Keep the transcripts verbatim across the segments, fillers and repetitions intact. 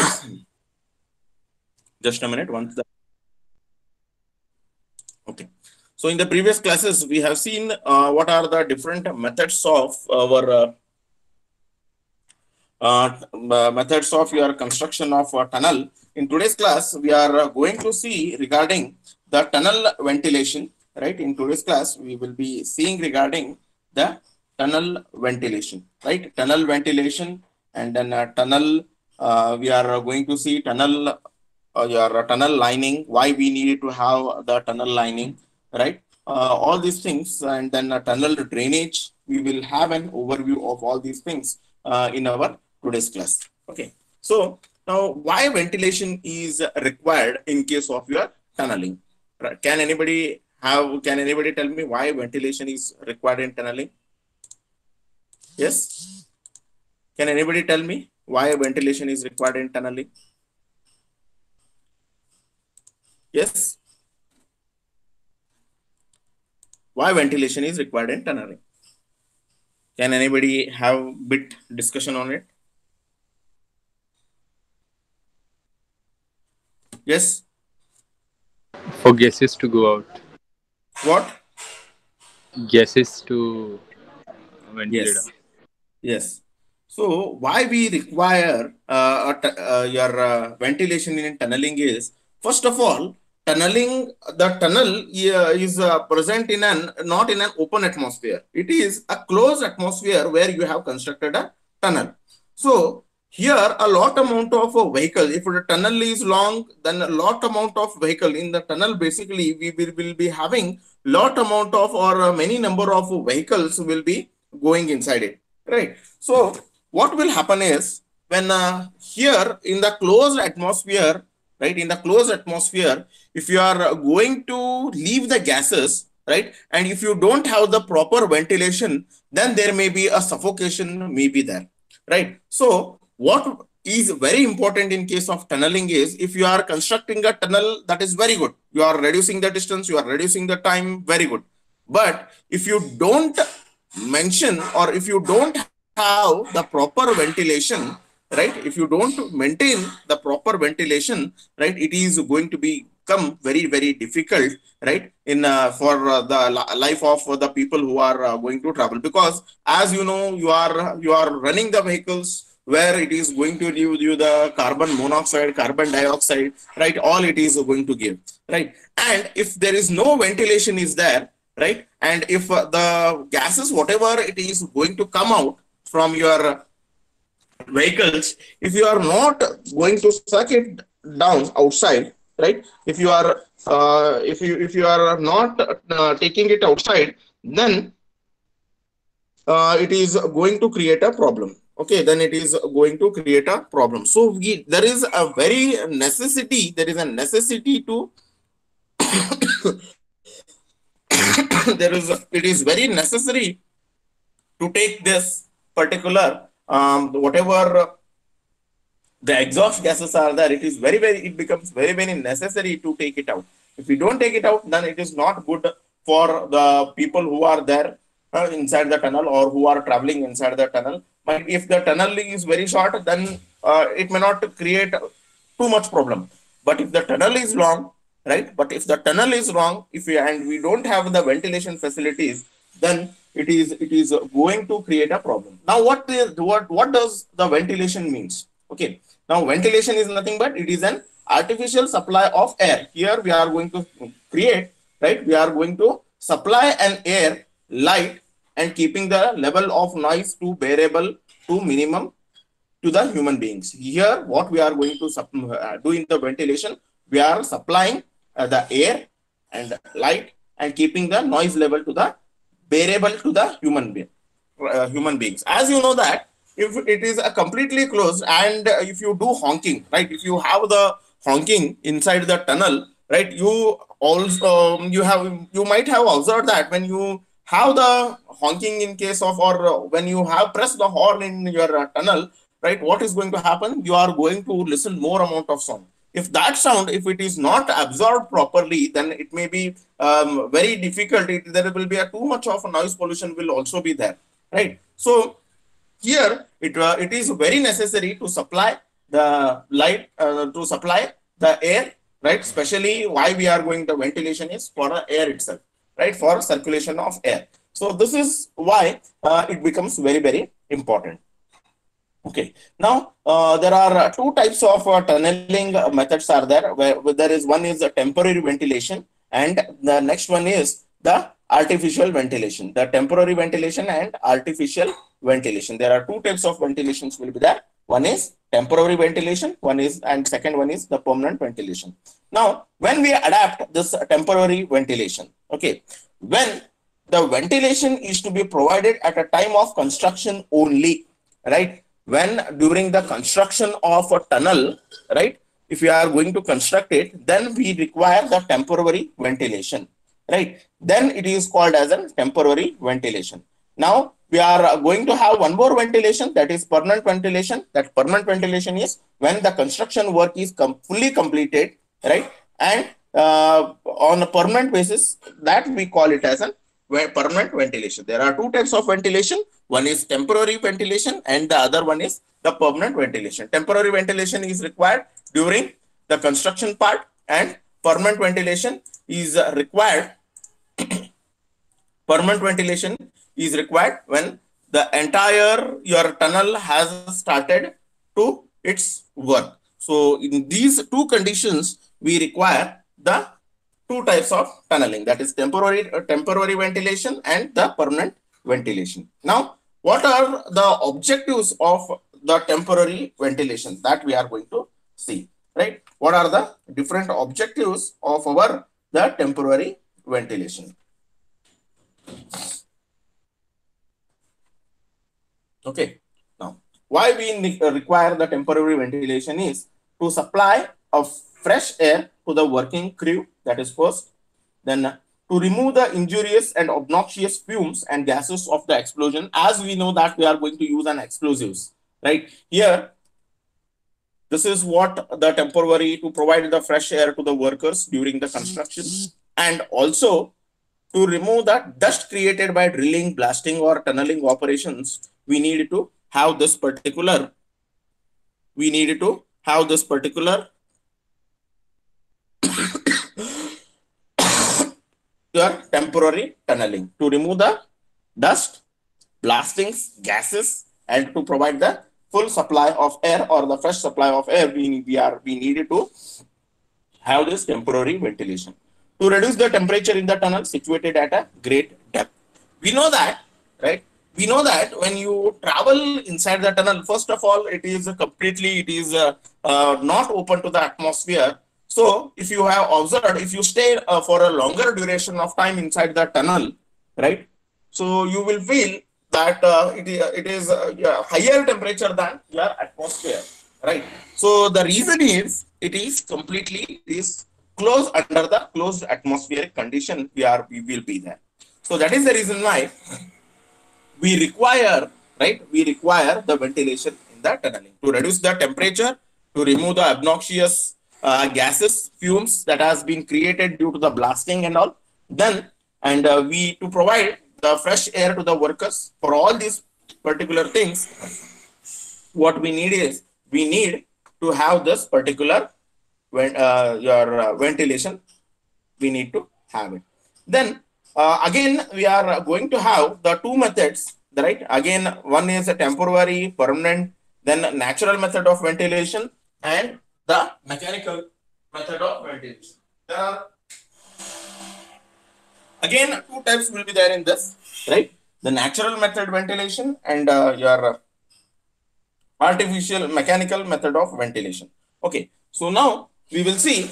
Just a minute. Once the okay. So in the previous classes, we have seen uh, what are the different methods of our uh, uh, uh, methods of your construction of a tunnel. In today's class, we are uh, going to see regarding the tunnel ventilation. Right. In today's class, we will be seeing regarding the tunnel ventilation. Right. Tunnel ventilation, and then uh, tunnel. Uh, we are going to see tunnel. Uh, your tunnel lining. Why we need to have the tunnel lining. Right. Uh, all these things, and then a tunnel drainage. We will have an overview of all these things uh, in our today's class. Okay. So now why ventilation is required in case of your tunneling? Right. Can anybody have, can anybody tell me why ventilation is required in tunneling? Yes. Can anybody tell me why ventilation is required in tunneling? Yes. Why ventilation is required in tunneling? Can anybody have bit discussion on it? Yes. For gases to go out. What? Gases to ventilate Yes. out. Yes. So why we require uh, a t- uh, your uh, ventilation in tunneling is, first of all, tunneling, the tunnel uh, is uh, present in an not in an open atmosphere. It is a closed atmosphere where you have constructed a tunnel. So here a lot amount of a vehicle, if the tunnel is long, then a lot amount of vehicle in the tunnel, basically we will, will be having lot amount of or uh, many number of vehicles will be going inside it, right? So what will happen is, when uh, here in the closed atmosphere, right, in the closed atmosphere, if you are going to leave the gases, right, and if you don't have the proper ventilation, then there may be a suffocation may be there, right? So what is very important in case of tunneling is, if you are constructing a tunnel, that is very good, you are reducing the distance, you are reducing the time, very good. But if you don't mention, or if you don't have the proper ventilation, right, if you don't maintain the proper ventilation, right, it is going to become very very difficult, right, in uh, for uh, the life of the people who are uh, going to travel, because as you know, you are you are running the vehicles where it is going to give you the carbon monoxide, carbon dioxide, right, all it is going to give, right? And if there is no ventilation is there, right, and if uh, the gases whatever it is going to come out from your vehicles, if you are not going to suck it down outside, right, if you are uh, if you if you are not uh, taking it outside, then uh, it is going to create a problem. Okay, then it is going to create a problem. So we, there is a very necessity, there is a necessity to there is a, it is very necessary to take this particular um, whatever the exhaust gases are there, it is very very, it becomes very very necessary to take it out. If we don't take it out, then it is not good for the people who are there uh, inside the tunnel, or who are traveling inside the tunnel. But if the tunnel is very short, then uh, it may not create too much problem. But if the tunnel is long, right, but if the tunnel is wrong, if we, and we don't have the ventilation facilities, then it is it is going to create a problem. Now what is, what what does the ventilation means? Okay, now ventilation is nothing but it is an artificial supply of air. Here we are going to create, right, we are going to supply an air, light, and keeping the level of noise to bearable to minimum to the human beings. Here what we are going to uh, do in the ventilation, we are supplying uh, the air and light, and keeping the noise level to the bearable to the human being, uh, human beings. As you know that if it is a completely closed, and uh, if you do honking, right, if you have the honking inside the tunnel, right, you also um, you have you might have observed that when you have the honking in case of, or uh, when you have pressed the horn in your uh, tunnel, right, what is going to happen? You are going to listen more amount of sound. If that sound, if it is not absorbed properly, then it may be um, very difficult. It, there will be a too much of a noise pollution will also be there, right? So here it uh, it is very necessary to supply the light uh, to supply the air, right? Especially why we are going the ventilation is for the air itself, right? For circulation of air. So this is why uh, it becomes very, very important. Okay. Now uh, there are uh, two types of uh, tunneling uh, methods are there. Where, where there is one is a temporary ventilation, and the next one is the artificial ventilation. The temporary ventilation and artificial ventilation. There are two types of ventilations will be there. One is temporary ventilation. One is and second one is the permanent ventilation. Now when we adapt this temporary ventilation, okay, when the ventilation is to be provided at a time of construction only, right? When during the construction of a tunnel, right? If we are going to construct it, then we require the temporary ventilation, right? Then it is called as a temporary ventilation. Now we are going to have one more ventilation, that is permanent ventilation. That permanent ventilation is when the construction work is com fully completed, right? And uh, on a permanent basis, that we call it as a permanent ventilation. There are two types of ventilation. One is temporary ventilation and the other one is the permanent ventilation. Temporary ventilation is required during the construction part and permanent ventilation is required. Permanent ventilation is required when the entire your tunnel has started to its work. So in these two conditions, we require the two types of tunneling, that is temporary uh, temporary ventilation and the permanent ventilation. Now, what are the objectives of the temporary ventilation that we are going to see, right? What are the different objectives of our the temporary ventilation? Okay. Now, why we require the temporary ventilation is to supply of fresh air to the working crew, that is first. Then to remove the injurious and obnoxious fumes and gases of the explosion, as we know that we are going to use an explosives, right? Here, this is what the temporary to provide the fresh air to the workers during the construction, and also to remove the dust created by drilling, blasting or tunneling operations. We need to have this particular, we need to have this particular your temporary tunneling to remove the dust, blastings, gases, and to provide the full supply of air or the fresh supply of air. We, we are we needed to have this temporary ventilation to reduce the temperature in the tunnel situated at a great depth. We know that, right? We know that when you travel inside the tunnel, first of all, it is completely, it is uh, uh, not open to the atmosphere. So if you have observed, if you stay uh, for a longer duration of time inside the tunnel, right? So you will feel that uh, it, it is uh, yeah, higher temperature than your atmosphere, right? So the reason is, it is completely, it is closed under the closed atmospheric condition, we are, we will be there. So that is the reason why we require, right? We require the ventilation in the tunneling to reduce the temperature, to remove the obnoxious uh, gases, fumes that has been created due to the blasting and all. Then, and uh, we to provide the fresh air to the workers. For all these particular things, what we need is, we need to have this particular when uh, your uh, ventilation, we need to have it. Then uh, again, we are going to have the two methods, right? Again, one is a temporary, permanent, then natural method of ventilation, and the mechanical method of ventilation. There are again two types will be there in this, right? The natural method ventilation and uh, your artificial mechanical method of ventilation. Okay, so now we will see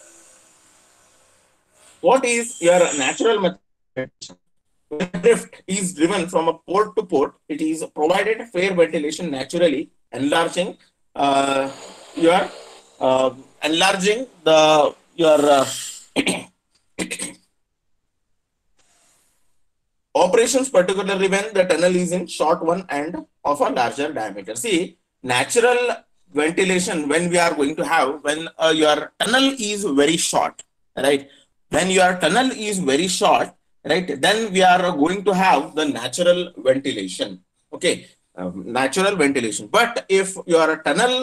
what is your natural method. When drift is driven from a port to port, it is provided fair ventilation naturally, enlarging uh, your uh, enlarging the your uh, operations, particularly when the tunnel is in short one and of a larger diameter. See, natural ventilation, when we are going to have, when uh, your tunnel is very short, right? When your tunnel is very short, right, then we are going to have the natural ventilation. Okay, um, natural ventilation. But if your tunnel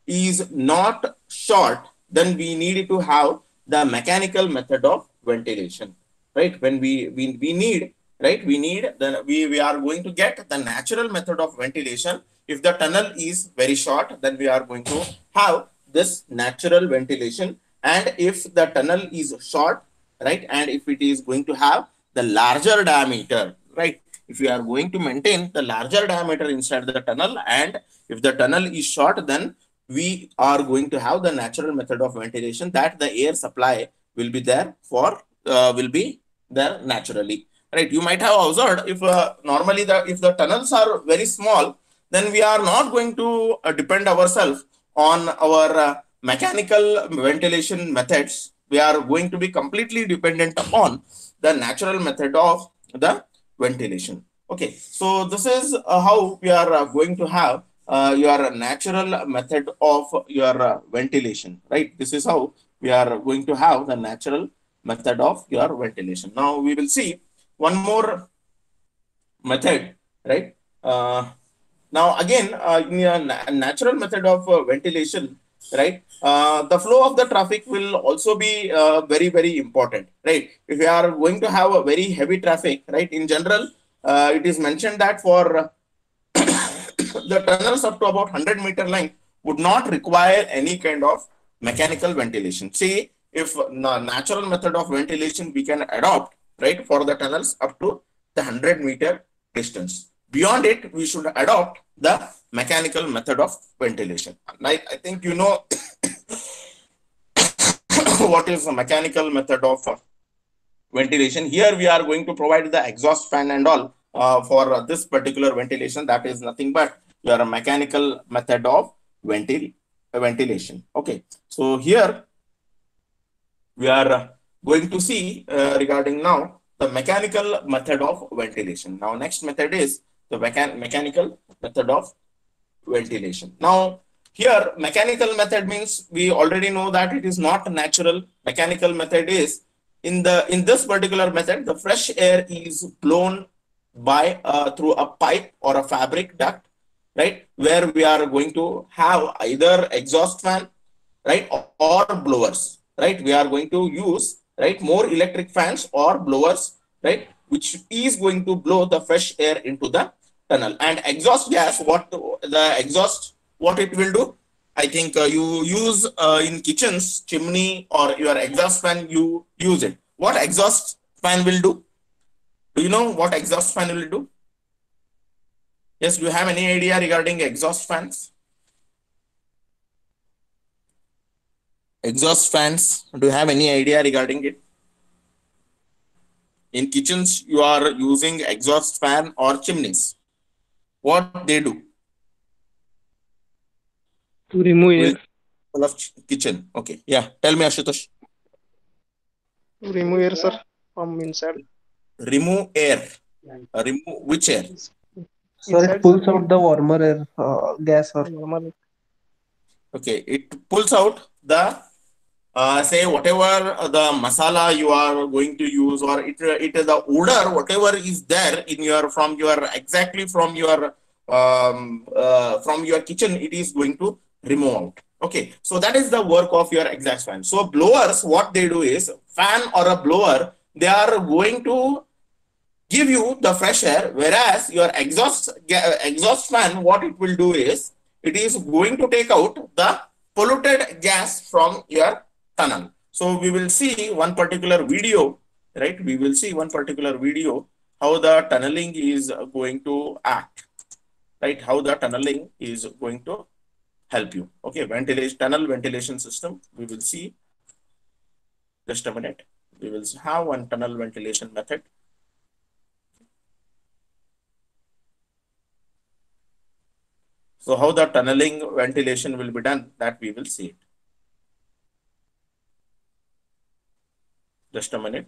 is not short, then we need to have the mechanical method of ventilation, right? When we we, we need, right, we need then we, we are going to get the natural method of ventilation. If the tunnel is very short, then we are going to have this natural ventilation. And if the tunnel is short, right, and if it is going to have the larger diameter, right, if we are going to maintain the larger diameter inside the tunnel, and if the tunnel is short, then we are going to have the natural method of ventilation, that the air supply will be there for uh, will be there naturally, right? You might have observed, if uh, normally the if the tunnels are very small, then we are not going to uh, depend ourselves on our uh, mechanical ventilation methods. We are going to be completely dependent upon the natural method of the ventilation. Okay, so this is uh, how we are uh, going to have uh, your natural method of your uh, ventilation, right? This is how we are going to have the natural method of your ventilation. Now we will see one more method, right? Uh, now again, uh, in a na- natural method of uh, ventilation, right? Uh, the flow of the traffic will also be uh, very very important, right? If we are going to have a very heavy traffic, right? In general, uh, it is mentioned that for the tunnels up to about one hundred meter length would not require any kind of mechanical ventilation. See, if the natural method of ventilation we can adopt, right, for the tunnels up to the one hundred meter distance. Beyond it, we should adopt the mechanical method of ventilation. I, I think you know what is the mechanical method of uh, ventilation. Here we are going to provide the exhaust fan and all uh, for uh, this particular ventilation. That is nothing but your mechanical method of ventil ventilation. Okay, so here we are uh, going to see uh, regarding now the mechanical method of ventilation. Now next method is the mechan mechanical method of ventilation. Now here mechanical method means we already know that it is not natural. Mechanical method is in the in this particular method the fresh air is blown by uh, through a pipe or a fabric duct, right, where we are going to have either exhaust fan, right, or blowers, right. We are going to use, right, more electric fans or blowers, right, which is going to blow the fresh air into the tunnel. And exhaust gas, what the exhaust, what it will do, I think uh, you use uh, in kitchens chimney or your exhaust fan, you use it. What exhaust fan will do? Do you know what exhaust fan will do? Yes, do you have any idea regarding exhaust fans? Exhaust fans, do you have any idea regarding it? In kitchens, you are using exhaust fan or chimneys. What they do? To remove Who air. is full of kitchen? Okay, yeah. Tell me, Ashutosh. To remove air, sir, from inside. Remove air. Uh, remove which air? Sir, Inside, it pulls sir. out the warmer air uh, gas, sir. Normal. Okay, it pulls out the uh, say whatever uh, the masala you are going to use, or it it is the odor whatever is there in your from your exactly from your um, uh, from your kitchen, it is going to remove out. Okay, so that is the work of your exhaust fan. So blowers, what they do is, fan or a blower, they are going to give you the fresh air, whereas your exhaust exhaust fan, what it will do is, it is going to take out the polluted gas from your tunnel. So we will see one particular video, right? We will see one particular video how the tunneling is going to act, right? How the tunneling is going to help you. Okay, ventilation, tunnel ventilation system. We will see. Just a minute. We will have one tunnel ventilation method. So how the tunneling ventilation will be done, that we will see it. Just a minute.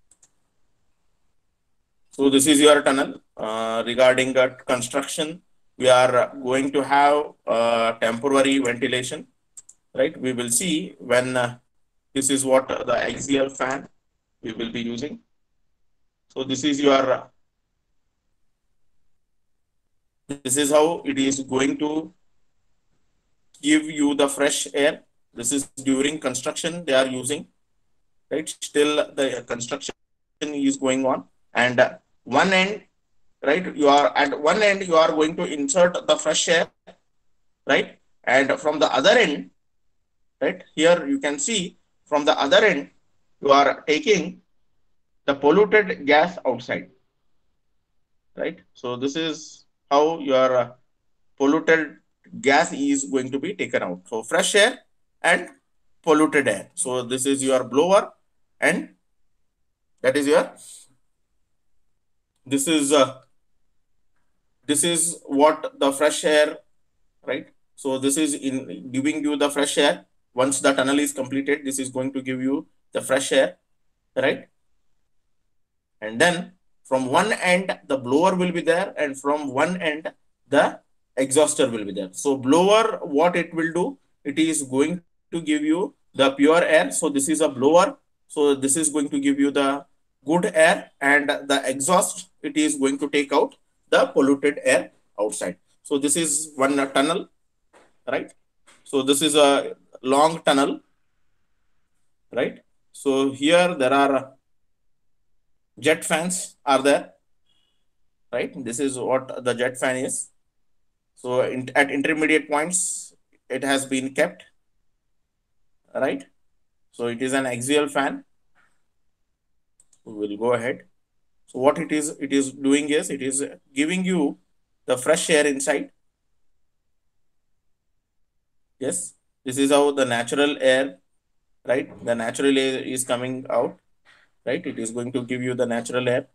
So this is your tunnel uh, regarding the construction. we are going to have uh, temporary ventilation, right? We will see when uh, this is what the axial fan we will be using. So this is your, this is how it is going to give you the fresh air. This is during construction they are using, right? Still the construction is going on, and uh, one end, right? You are at one end, you are going to insert the fresh air, right? And from the other end, right? Here you can see from the other end, you are taking the polluted gas outside, right? So this is how your uh, polluted gas is going to be taken out. So fresh air and polluted air. So this is your blower, and that is your, this is uh, this is what the fresh air, right? So this is in giving you the fresh air. Once the tunnel is completed, this is going to give you the fresh air, right? And then from one end the blower will be there, and from one end the exhauster will be there. So blower, what it will do, it is going to give you the pure air. So this is a blower, so this is going to give you the good air, and the exhaust, it is going to take out the polluted air outside. So this is one uh, tunnel, right? So this is a long tunnel, right? So here there are jet fans are there, right? This is what the jet fan is. So in, at intermediate points, it has been kept, right? So it is an axial fan. We will go ahead. So what it is, it is doing is, it is giving you the fresh air inside. Yes, this is how the natural air, right? The natural air is coming out, right? It is going to give you the natural air,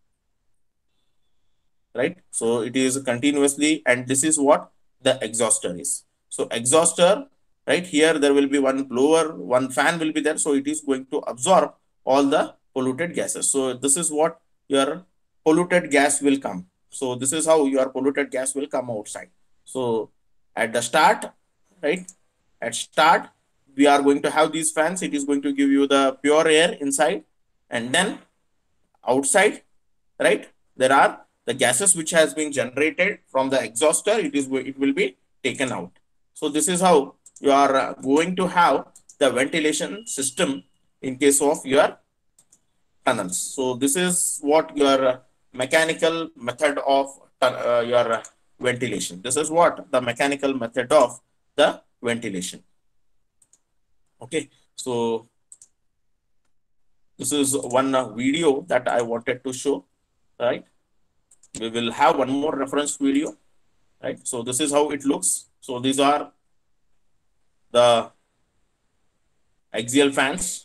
right? So it is continuously, and this is what the exhauster is. So exhauster, right here, there will be one blower, one fan will be there. So it is going to absorb all the polluted gases. So this is what your polluted gas will come. So this is how your polluted gas will come outside. So at the start, right? At start, we are going to have these fans. It is going to give you the pure air inside, and then outside, right? There are the gases which has been generated from the exhauster. It is it will be taken out. So this is how you are uh, going to have the ventilation system in case of your tunnels. So this is what your uh, mechanical method of uh, your ventilation. This is what the mechanical method of the ventilation. Okay, so this is one uh, video that I wanted to show, right? We will have one more reference video, right? So this is how it looks. So these are the axial fans.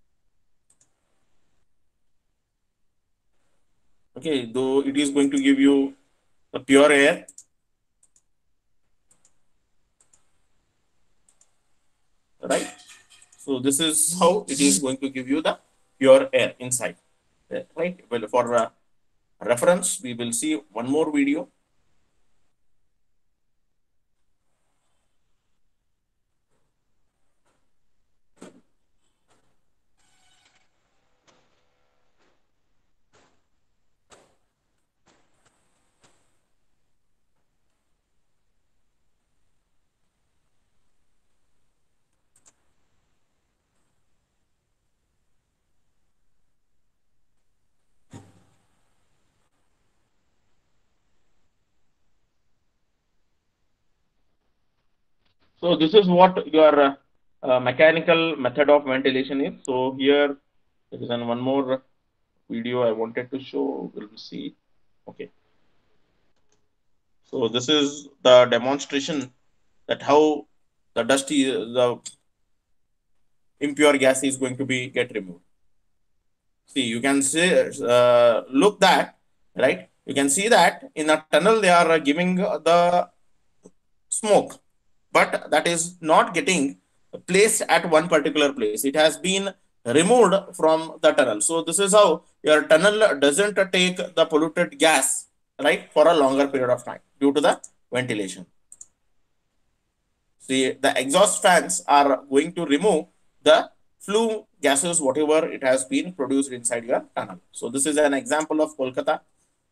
Okay, though it is going to give you the pure air, right? So this is how it is going to give you the pure air inside, right? Well, for uh, reference, we will see one more video. So this is what your uh, uh, mechanical method of ventilation is. So here there is an one more video I wanted to show. We'll see. Okay. So this is the demonstration that how the dusty, the impure gas is going to be get removed. See, you can see, uh, look that, right? You can see that in a tunnel they are giving the smoke, but that is not getting placed at one particular place. It has been removed from the tunnel. So this is how your tunnel doesn't take the polluted gas, right, for a longer period of time due to the ventilation. See, the exhaust fans are going to remove the flue gases, whatever it has been produced inside your tunnel. So this is an example of Kolkata,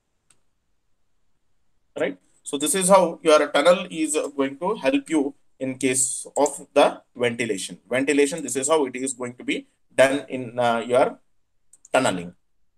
right? So this is how your tunnel is going to help you in case of the ventilation. Ventilation, this is how it is going to be done in uh, your tunneling.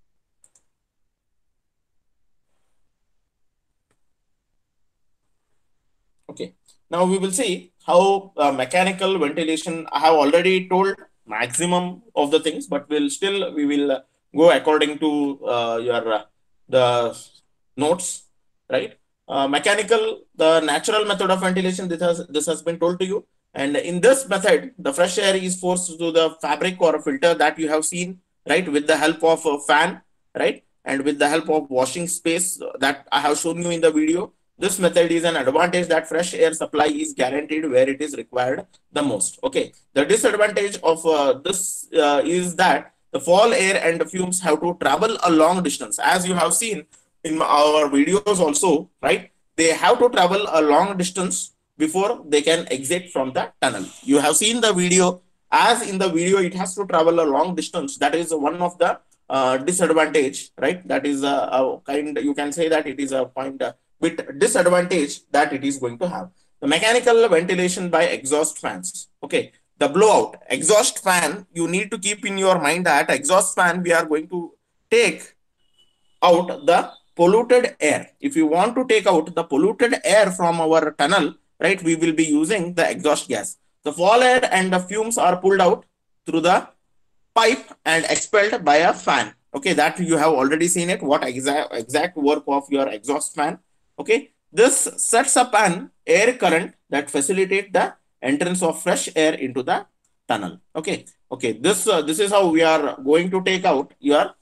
Okay. Now we will see how uh, mechanical ventilation. I have already told maximum of the things, but we'll still we will uh, go according to uh, your uh, the notes, right? Uh, mechanical, the natural method of ventilation. This has this has been told to you, and in this method, the fresh air is forced to the fabric or filter that you have seen, right, with the help of a fan, right, and with the help of washing space that I have shown you in the video. This method is an advantage that fresh air supply is guaranteed where it is required the most. Okay. The disadvantage of uh, this uh, is that the fall air and the fumes have to travel a long distance. As you have seen in our videos also, right? They have to travel a long distance before they can exit from the tunnel. You have seen the video. As in the video, it has to travel a long distance. That is one of the uh, disadvantage, right? That is a, a kind, you can say that it is a point, uh, bit disadvantage that it is going to have. The mechanical ventilation by exhaust fans. Okay. The blowout exhaust fan, you need to keep in your mind that exhaust fan, we are going to take out the polluted air. If you want to take out the polluted air from our tunnel, right, we will be using the exhaust gas. The fall air and the fumes are pulled out through the pipe and expelled by a fan. Okay, that you have already seen it, what exact exact work of your exhaust fan. Okay, this sets up an air current that facilitates the entrance of fresh air into the tunnel. Okay, okay, this uh, this is how we are going to take out your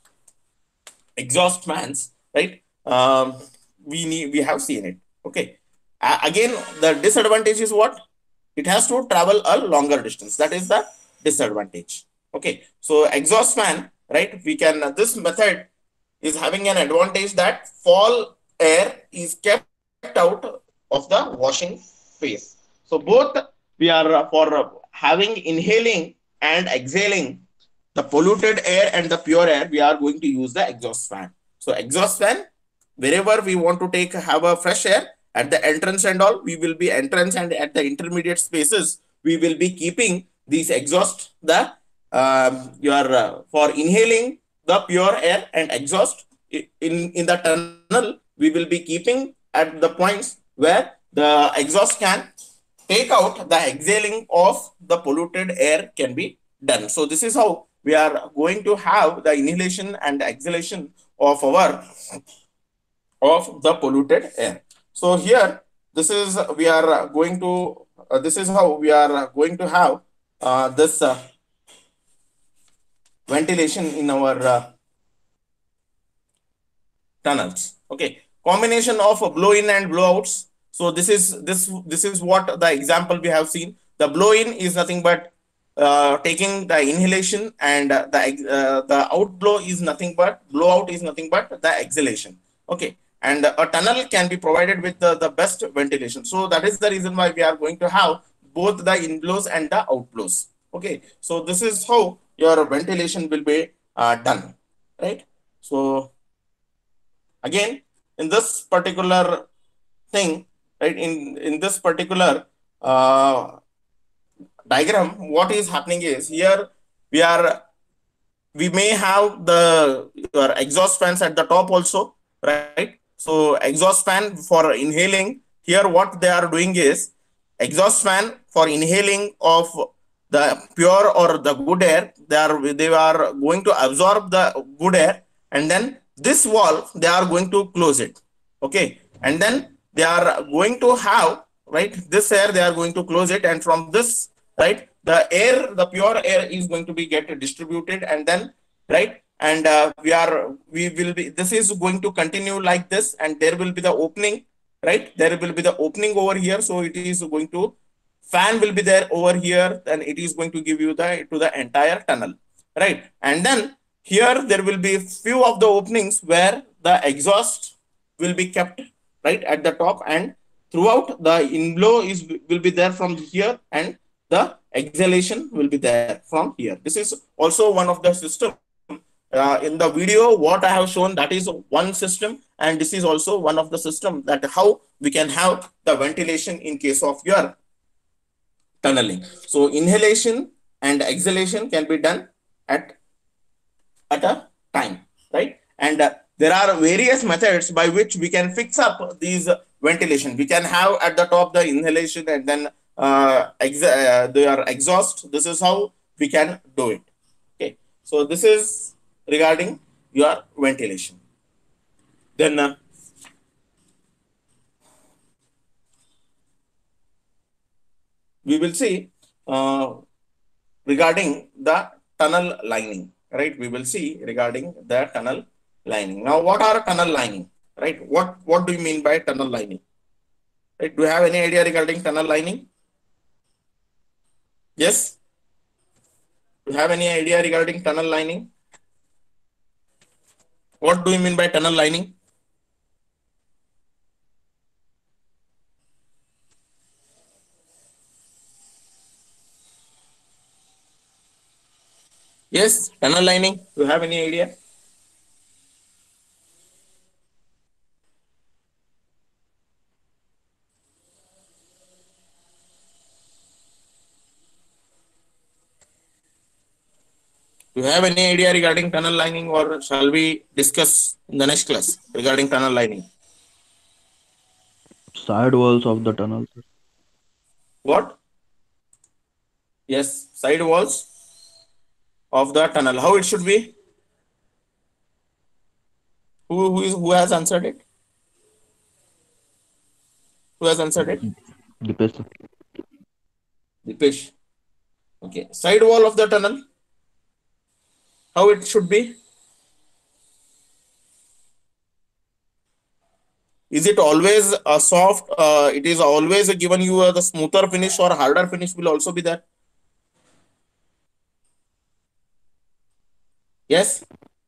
exhaust fans, right? Um, we need we have seen it. Okay, uh, again, the disadvantage is what? It has to travel a longer distance. That is the disadvantage. Okay, so exhaust fan, right? We can uh, this method is having an advantage that fall air is kept out of the washing phase. So both we are uh, for uh, having inhaling and exhaling the polluted air and the pure air, we are going to use the exhaust fan. So exhaust fan, wherever we want to take have a fresh air at the entrance and all, we will be entrance and at the intermediate spaces, we will be keeping these exhaust the um, your uh, for inhaling the pure air and exhaust in in the tunnel. We will be keeping at the points where the exhaust can take out the exhaling of the polluted air can be done. So this is how we are going to have the inhalation and exhalation of our of the polluted air. So here, this is we are going to uh, this is how we are going to have uh, this uh, ventilation in our uh, tunnels. Okay, combination of blow in and blowouts. So this is this this is what the example we have seen. The blow in is nothing but uh, taking the inhalation, and uh, the uh, the outblow is nothing but blowout is nothing but the exhalation. Okay, and a tunnel can be provided with the, the best ventilation. So that is the reason why we are going to have both the inflows and the outflows. Okay, so this is how your ventilation will be uh, done, right? So again, in this particular thing, right, in in this particular uh, diagram, what is happening is here we are we may have the your exhaust fans at the top also, right? So exhaust fan for inhaling, here what they are doing is exhaust fan for inhaling of the pure or the good air, they are they are going to absorb the good air, and then this valve they are going to close it. Okay, and then they are going to have, right, this air they are going to close it, and from this, right, the air, the pure air is going to be get distributed, and then, right, and uh, we are we will be this is going to continue like this, and there will be the opening, right, there will be the opening over here. So it is going to fan will be there over here, and it is going to give you the to the entire tunnel, right? And then here there will be few of the openings where the exhaust will be kept, right, at the top, and throughout the inflow is will be there from here, and the exhalation will be there from here. This is also one of the system. Uh, in the video what I have shown, that is one system, and this is also one of the system that how we can have the ventilation in case of your tunneling. So inhalation and exhalation can be done at at a time, right? And uh, there are various methods by which we can fix up these uh, ventilation. We can have at the top the inhalation, and then uh, ex- uh, their exhaust. This is how we can do it. Okay, so this is regarding your ventilation. Then uh, we will see uh, regarding the tunnel lining, right? We will see regarding the tunnel lining. Now, what are tunnel lining, right? What what do you mean by tunnel lining? Right? Do you have any idea regarding tunnel lining? Yes. Do you have any idea regarding tunnel lining? What do you mean by tunnel lining? Yes, tunnel lining. Do you have any idea? Do you have any idea regarding tunnel lining, or shall we discuss in the next class regarding tunnel lining? Side walls of the tunnel, sir. What? Yes, side walls of the tunnel. How it should be? Who who is who has answered it? Who has answered it? Dipesh, sir. Dipesh. Okay. Side wall of the tunnel. How it should be? Is it always a soft? Uh, it is always given you uh, the smoother finish, or harder finish will also be there. Yes.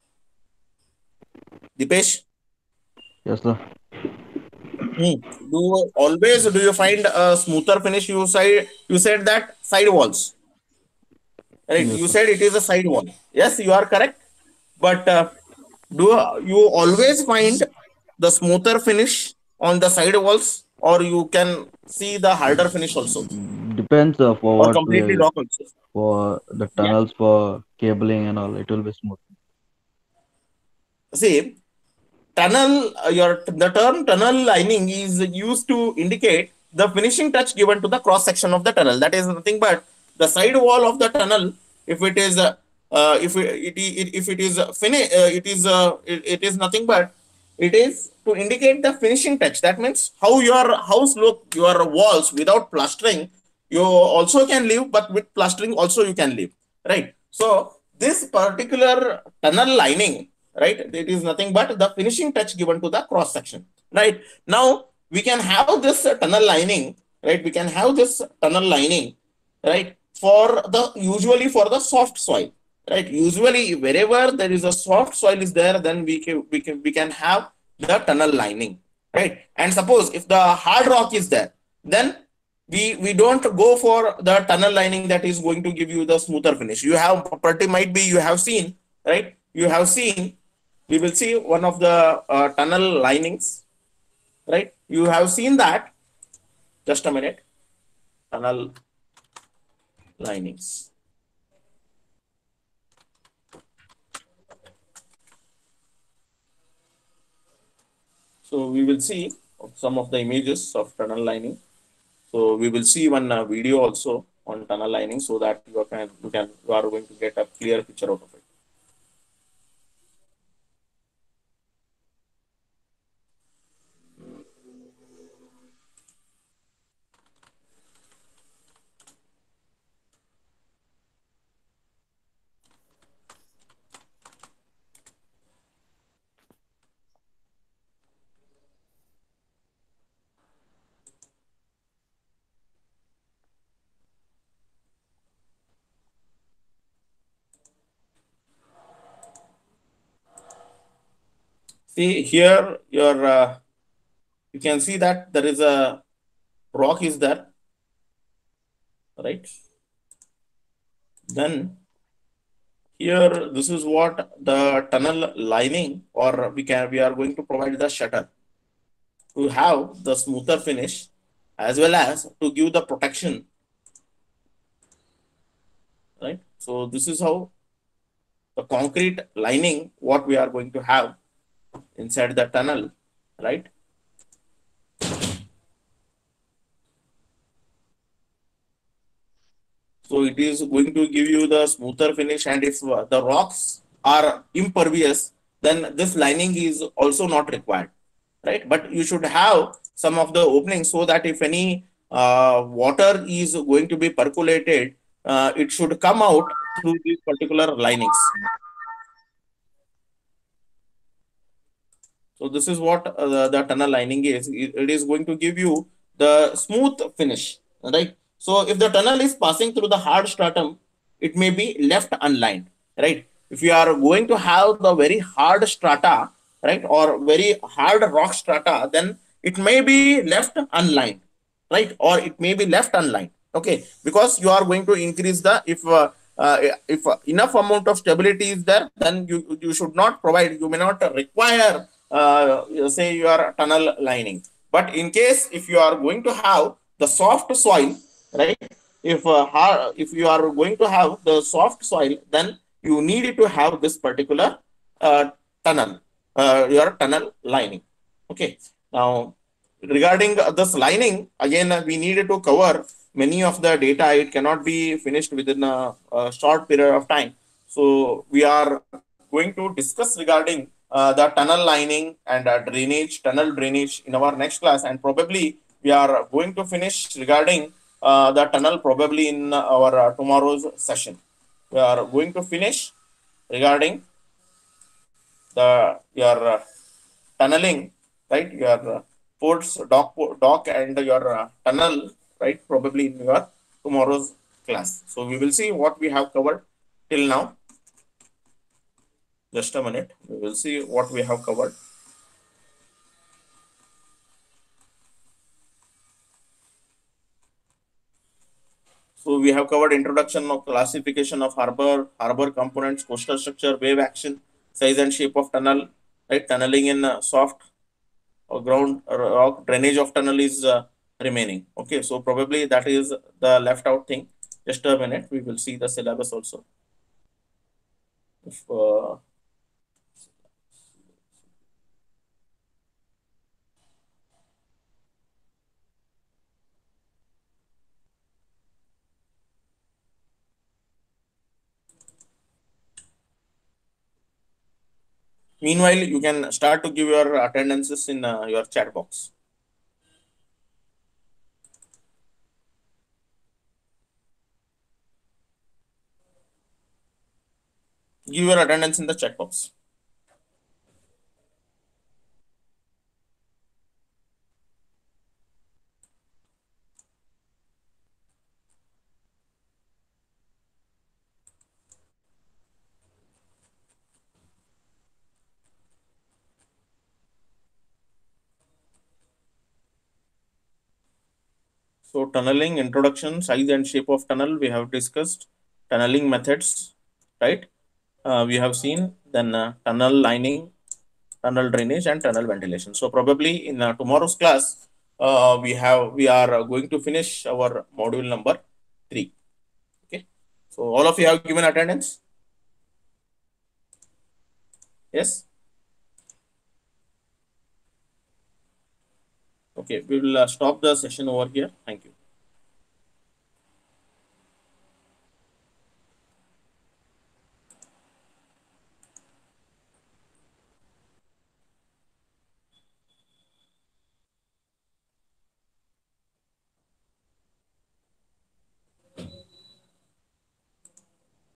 Dipesh. Yes, sir. Hmm. Do you always do you find a smoother finish? You said you said that side walls, right? Yes, You sir. said it is a side wall. Yes, you are correct. But uh, do you always find the smoother finish on the side walls, or you can see the harder finish also, Depends uh, for or what we completely are rock also? for the Yeah. tunnels for cabling and all. It will be smooth. See, tunnel, uh, your the term tunnel lining is used to indicate the finishing touch given to the cross section of the tunnel. That is nothing but the side wall of the tunnel. If it is uh, uh, if it, it, it if it is uh, fini- uh, it is uh, it, it is nothing but it is to indicate the finishing touch. That means how your house look, your walls without plastering, you also can live, but with plastering also you can live, right? So this particular tunnel lining, right, it is nothing but the finishing touch given to the cross section, right? Now we can have this uh, tunnel lining, right? We can have this tunnel lining, right, for the usually for the soft soil, right? Usually wherever there is a soft soil is there, then we can we can we can have the tunnel lining, right? And suppose if the hard rock is there, then we we don't go for the tunnel lining that is going to give you the smoother finish. You have property, might be you have seen, right? You have seen, we will see one of the uh, tunnel linings, right? You have seen that. Just a minute. Tunnel linings. So we will see some of the images of tunnel lining. So we will see one uh, video also on tunnel lining, so that you can you can you are going to get a clear picture out of it. See here, your uh, you can see that there is a rock is there, right? Then here, this is what the tunnel lining, or we can we are going to provide the shutter to have the smoother finish, as well as to give the protection, right? So this is how the concrete lining what we are going to have inside the tunnel, right? So it is going to give you the smoother finish, and if uh, the rocks are impervious, then this lining is also not required, right? But you should have some of the openings so that if any uh, water is going to be percolated, uh, it should come out through these particular linings. So this is what uh, the, the tunnel lining is. It, it is going to give you the smooth finish, right? So if the tunnel is passing through the hard stratum, it may be left unlined, right? If you are going to have the very hard strata, right, or very hard rock strata, then it may be left unlined, right, or it may be left unlined. Okay, because you are going to increase the if uh, uh, if uh, enough amount of stability is there, then you you should not provide. You may not require uh, say your tunnel lining. But in case if you are going to have the soft soil, right? If uh, hard, if you are going to have the soft soil, then you need to have this particular uh, tunnel, uh, your tunnel lining. Okay. Now, regarding this lining, again, uh, we needed to cover many of the data. It cannot be finished within a, a short period of time. So we are going to discuss regarding uh, the tunnel lining and uh, drainage, tunnel drainage in our next class. And probably we are going to finish regarding uh, the tunnel probably in our uh, tomorrow's session. We are going to finish regarding the your uh, tunneling, right? Your uh, ports, dock, dock, and your uh, tunnel, right? Probably in your tomorrow's class. So we will see what we have covered till now. Just a minute. We will see what we have covered. So we have covered introduction of classification of harbor, harbor components, coastal structure, wave action, size and shape of tunnel, right? Tunneling in uh, soft or ground rock, drainage of tunnel is uh, remaining. Okay, so probably that is the left out thing. Just a minute, we will see the syllabus also. If, uh, Meanwhile, you can start to give your attendances in uh, your chat box. Give your attendance in the chat box. So tunneling, introduction, size and shape of tunnel, we have discussed. Tunneling methods, right? Uh, we have seen. Then uh, tunnel lining, tunnel drainage, and tunnel ventilation. So probably in uh, tomorrow's class, uh, we have we are going to finish our module number three. Okay. So all of you have given attendance. Yes. Okay, we will uh, stop the session over here. Thank you.